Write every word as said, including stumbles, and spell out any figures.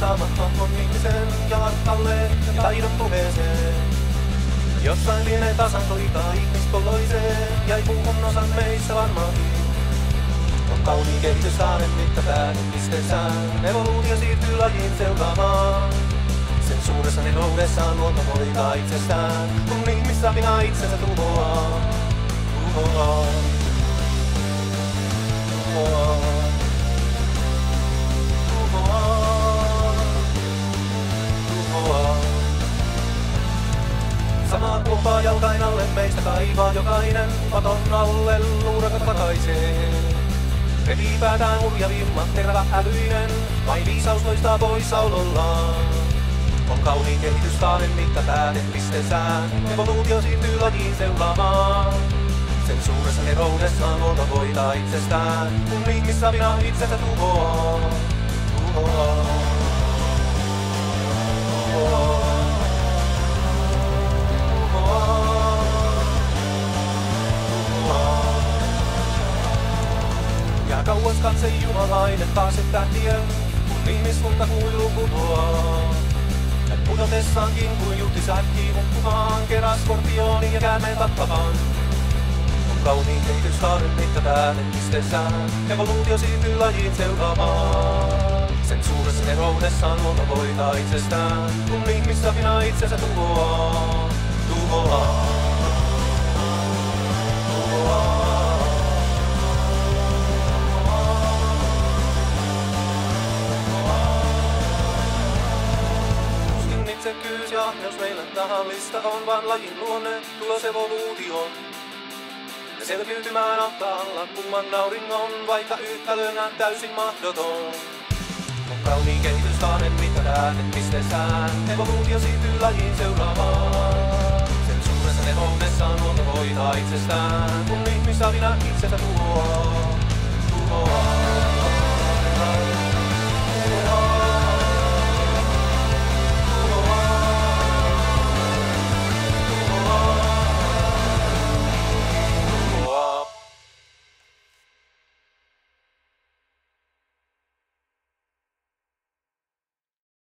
osaamattoman ihmisen jalat alle ja taidon puheeseen. Jossain lienee tasan soitaa ihmispolloiseen, jäi puuhun osan meissä varmaankin. On kauniin kehitys saaren mittapään pisteessään, evoluutio siirtyy lajin seuraamaan. Sen suuressa neroudessaan luonto hoitaa itsestään, kun ihmissapina itsensä tuhoaa. Tuhoaa. Tuhoaa. Tuhoaa. Tuhoaa. Samaa kuoppaa jalkain alle meistä kaivaa jokainen, paton alle luurakat pakaisee. Repii päätään hurjavimmat terävä älyinen, vain viisaus loistaa poissaolollaan. On kauniin kehityskaaren mittapääte pisteessään, evoluutio siirtyy lajiin seuraamaan. Sen suuressa neroudessaan luonto hoitaa itsestään, kun ihmissapina itsensä tuhoaa. Tuhoaa. Tuhoaa. Jää kauas katse jumalainen taakse tähtien, kun ihmiskunta kuiluu putoaa. Ja pudotessaankin kuin juhti säkkii hukkumaan, keräs skorpioni ja käärmeen tappavan. On kauniin kehityskaaren mittapääte pisteessään, evoluutio siirtyy lajiin seuraamaan. Sen suuressa neroudessaan luonto hoitaa itsestään, kun ihmissapina itsensä tuhoaa. Tuhoaa. Tuhoaa. Itsekkyys ja ahneus meille tahallista on vaan lajin luonne, tulos evoluutioon. Ja selviytymään ahtaalla kumman auringon, vaikka yhtälönä täysin mahdoton. On kauniin kehityskaaren mittapääte pisteessään, evoluutio siirtyy lajiin seuraamaan. Sen suuressa neroudessaan luonto hoitaa itsestään, kun ihmissapina itsensä tuhoaa. Tuhoaa.